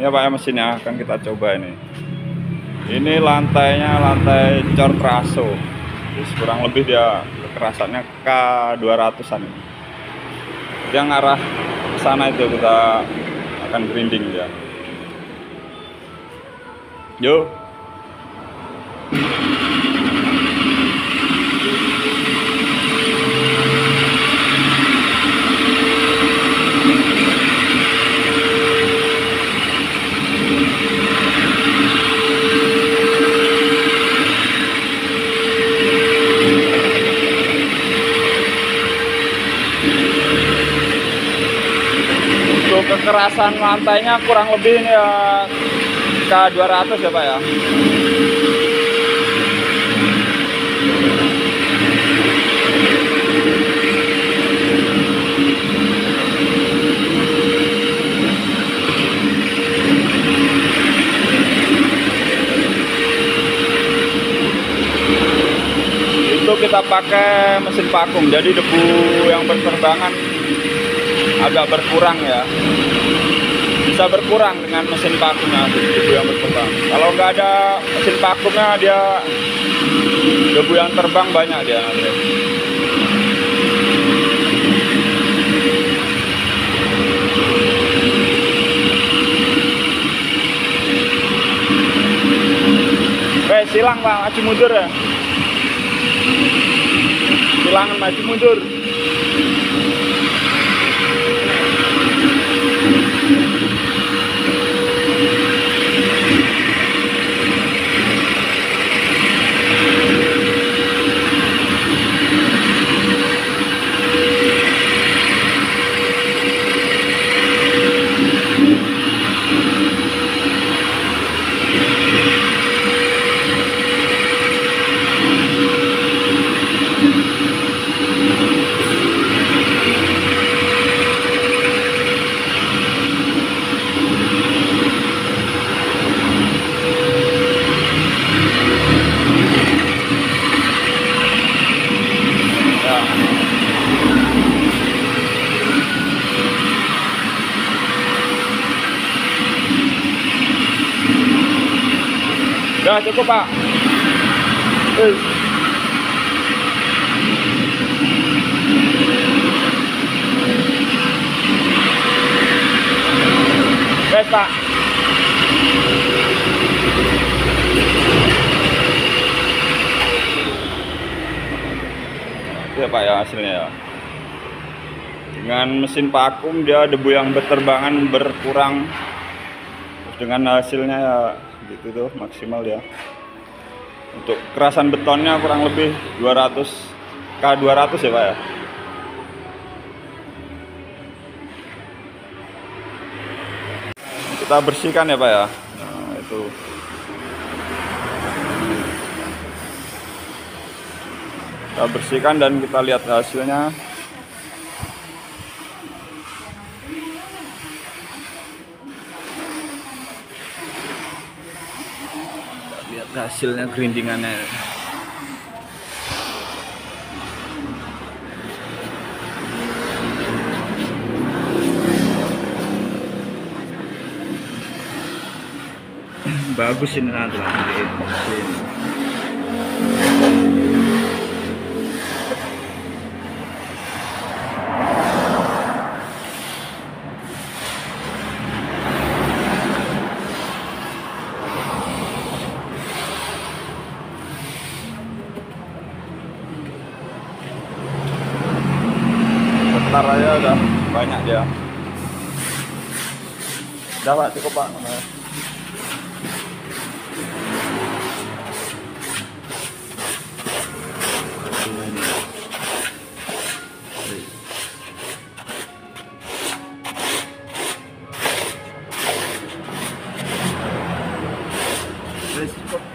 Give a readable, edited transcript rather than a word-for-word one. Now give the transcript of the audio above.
Ya Pak ya, mesinnya akan kita coba ini. Ini lantainya lantai cor traso. Jadi kurang lebih dia kekerasannya K200-an. Dia ngarah ke sana itu kita akan grinding dia. Yuk. Untuk kekerasan lantainya kurang lebih ini ya K200 ya Pak ya. Itu kita pakai mesin vakum, jadi debu yang berterbangan agak berkurang ya, bisa berkurang dengan mesin vakumnya debu yang berterbang. Kalau nggak ada mesin vakumnya dia debu yang terbang banyak dia nanti. Silang Pak, maju mundur ya. Silangan maju mundur. Udah cukup Pak. Wes Pak. Ya Pak ya hasilnya ya. Dengan mesin vakum dia debu yang berterbangan berkurang. Terus dengan hasilnya ya gitu tuh maksimal ya. Untuk kerasan betonnya kurang lebih 200 K200 ya Pak ya. Kita bersihkan ya Pak ya. Nah, itu kita bersihkan dan kita lihat hasilnya. Lihat hasilnya grindingannya. Bagus ini nanti. Bentar aja udah banyak dia. Udah Pak, cukup Pak. Cukup.